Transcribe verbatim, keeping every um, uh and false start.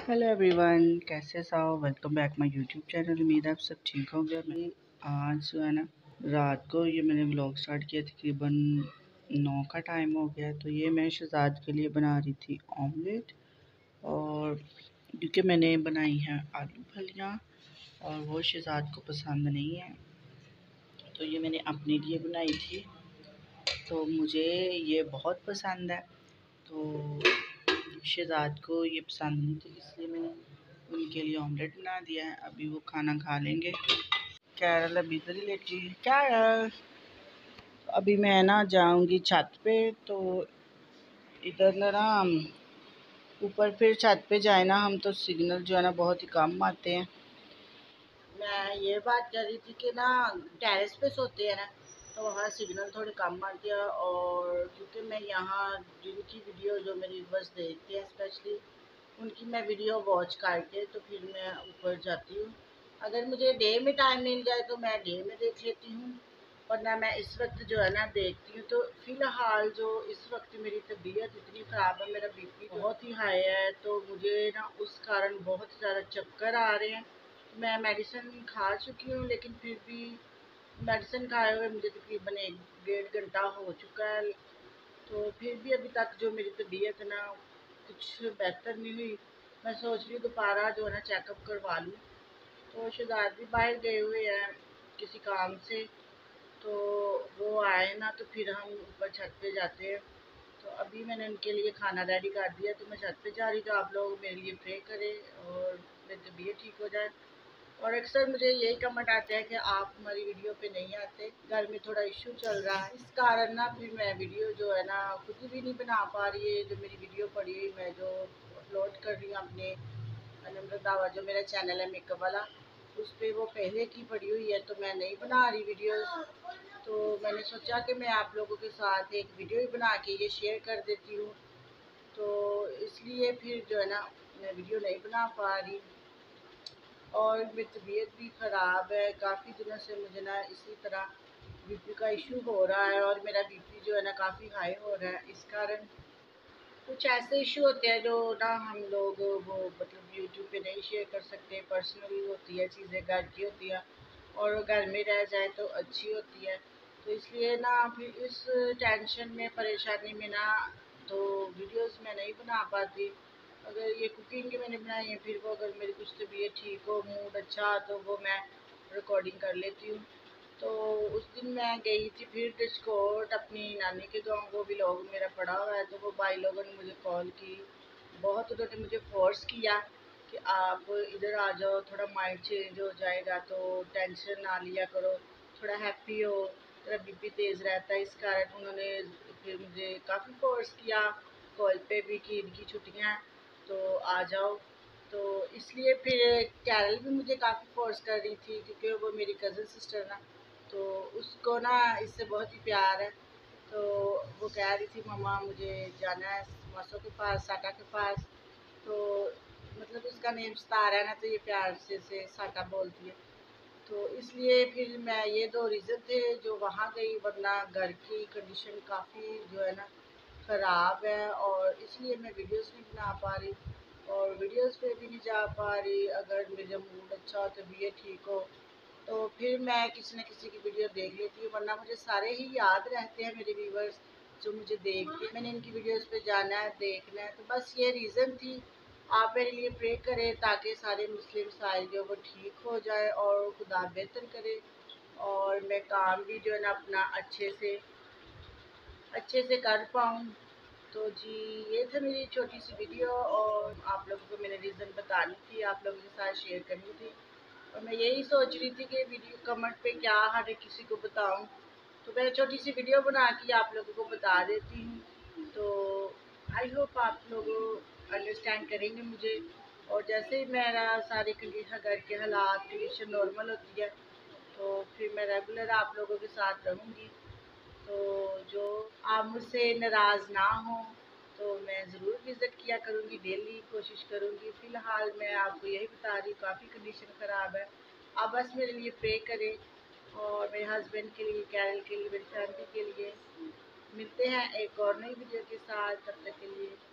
Hello everyone, कैसे हो? Welcome back my YouTube channel. उम्मीद है आप सब ठीक होंगे। मैं आज जो है ना रात को ये मैंने व्लॉग स्टार्ट किया, तकरीबन नौ का टाइम हो गया। तो ये मैं शहजाद के लिए बना रही थी ऑमलेट, और क्योंकि मैंने बनाई हैं आलू फलियाँ और वो शहजाद को पसंद नहीं है, तो ये मैंने अपने लिए बनाई थी। तो मुझे ये बहुत पसंद है, तो शहजाद को ये पसंद नहीं थी, इसलिए मैंने उनके लिए ऑमलेट बना दिया है। अभी वो खाना खा लेंगे। कैरल अभी इधर ही लेटी है। कैरल, अभी मैं ना जाऊंगी छत पे, तो इधर ना ऊपर फिर छत पे जाए ना हम, तो सिग्नल जो है ना बहुत ही कम आते हैं। मैं ये बात कर रही थी कि ना टेरेस पे सोते हैं ना, तो वहाँ सिग्नल थोड़ी कम आती है। और क्योंकि मैं यहाँ जिनकी वीडियो जो मेरी बस देखते हैं स्पेशली, उनकी मैं वीडियो वॉच करके तो फिर मैं ऊपर जाती हूँ। अगर मुझे डे में टाइम मिल जाए तो मैं डे में देख लेती हूँ, वरना मैं इस वक्त जो है ना देखती हूँ। तो फ़िलहाल जो इस वक्त मेरी तबीयत इतनी ख़राब है, मेरा बीपी बहुत ही हाई है, तो मुझे ना उस कारण बहुत ज़्यादा चक्कर आ रहे हैं। मैं मेडिसिन खा चुकी हूँ, लेकिन फिर भी मेडिसिन खाए हुए मुझे तकरीबन एक डेढ़ घंटा हो चुका है, तो फिर भी अभी तक जो मेरी तबीयत है ना कुछ बेहतर नहीं हुई। मैं सोच रही हूँ दोबारा जो है ना चेकअप करवा लूँ। तो शहजाद भी बाहर गए हुए हैं किसी काम से, तो वो आए ना तो फिर हम ऊपर छत पे जाते हैं। तो अभी मैंने उनके लिए खाना रेडी कर दिया, तो मैं छत पे जा रही, तो आप लोग मेरे लिए प्रे करें और मेरी तबीयत ठीक हो जाए। और अक्सर मुझे यही कमेंट आते हैं कि आप हमारी वीडियो पे नहीं आते, घर में थोड़ा इशू चल रहा है, इस कारण ना फिर मैं वीडियो जो है ना खुद भी नहीं बना पा रही है। जो मेरी वीडियो पड़ी हुई मैं जो अपलोड कर रही हूँ अपने अनमृत दावा, जो मेरा चैनल है मेकअप वाला, उस पर वो पहले की पड़ी हुई है, तो मैं नहीं बना रही वीडियोस। तो मैंने सोचा कि मैं आप लोगों के साथ एक वीडियो ही बना के ये शेयर कर देती हूँ, तो इसलिए फिर जो है ना मैं वीडियो नहीं बना पा रही। और मेरी तबीयत भी ख़राब है, काफ़ी दिनों से मुझे ना इसी तरह बीपी का इशू हो रहा है, और मेरा बीपी जो है ना काफ़ी हाई हो रहा है। इस कारण कुछ ऐसे इशू होते हैं जो ना हम लोग वो मतलब यूट्यूब पे नहीं शेयर कर सकते, पर्सनली होती है चीज़ें, घर की होती है, और घर में रह जाए तो अच्छी होती है। तो इसलिए ना फिर इस टेंशन में, परेशानी में ना तो वीडियोस मैं नहीं बना पाती। अगर ये कुकिंग की मैंने बनाई है, फिर वो अगर मेरी कुछ तबीयत ठीक हो, मूड अच्छा, तो वो मैं रिकॉर्डिंग कर लेती हूँ। तो उस दिन मैं गई थी फिर डिस्कोट अपनी नानी के गांव, वो भी लोग मेरा पड़ा हुआ है, तो वो भाई लोगों ने मुझे कॉल की, बहुत उन्होंने मुझे फोर्स किया कि आप इधर आ जाओ, थोड़ा माइंड चेंज हो जाएगा, तो टेंशन ना लिया करो, थोड़ा हैप्पी हो, तेरा बीपी तेज़ रहता है। इस कारण उन्होंने फिर मुझे काफ़ी फोर्स किया, कॉल पे भी कि ईद की छुट्टियाँ तो आ जाओ। तो इसलिए फिर कैरल भी मुझे काफ़ी फोर्स कर रही थी, क्योंकि वो मेरी कज़न सिस्टर ना, तो उसको ना इससे बहुत ही प्यार है। तो वो कह रही थी मम्मा मुझे जाना है मासो के पास, साटा के पास। तो मतलब उसका नेम सितारा है ना, तो ये प्यार से से साटा बोलती है। तो इसलिए फिर मैं, ये दो रीज़न थे जो वहाँ गई, वरना घर की कंडीशन काफ़ी जो है ना ख़राब है, और इसलिए मैं वीडियोस नहीं बना पा रही और वीडियोस पे भी नहीं जा पा रही। अगर मेरा मूड अच्छा हो, तबीयत ठीक हो, तो फिर मैं किसी न किसी की वीडियो देख लेती हूँ, वरना मुझे सारे ही याद रहते हैं मेरे व्यूवर्स जो मुझे देखते हैं, मैंने इनकी वीडियोस पे जाना है, देखना है। तो बस ये रीज़न थी। आप मेरे लिए प्रे करें ताकि सारे मुस्लिम साइल जो वो ठीक हो जाए और खुदा बेहतर करे, और मैं काम भी जो है ना अपना अच्छे से अच्छे से कर पाऊँ। तो जी, ये था मेरी छोटी सी वीडियो, और आप लोगों को मैंने रीज़न बतानी थी, आप लोगों के साथ शेयर करनी थी। और मैं यही सोच रही थी कि वीडियो कमेंट पे क्या हर किसी को बताऊं, तो मैं छोटी सी वीडियो बना के आप लोगों को बता देती हूँ। तो आई होप आप लोग अंडरस्टैंड करेंगे मुझे, और जैसे ही मेरा सारी कंडीशन, घर के हालात, कंडीशन नॉर्मल होती है, तो फिर मैं रेगुलर आप लोगों के साथ रहूँगी। तो जो आप मुझसे नाराज़ ना हो, तो मैं ज़रूर विज़िट किया करूँगी, डेली कोशिश करूँगी। फ़िलहाल मैं आपको यही बता रही हूँ, काफ़ी कंडीशन ख़राब है। आप बस मेरे लिए प्रे करें, और मेरे हस्बैंड के लिए, कैरल के लिए, मेरी फैमिली के लिए। मिलते हैं एक और नई वीडियो के साथ, तब तक के लिए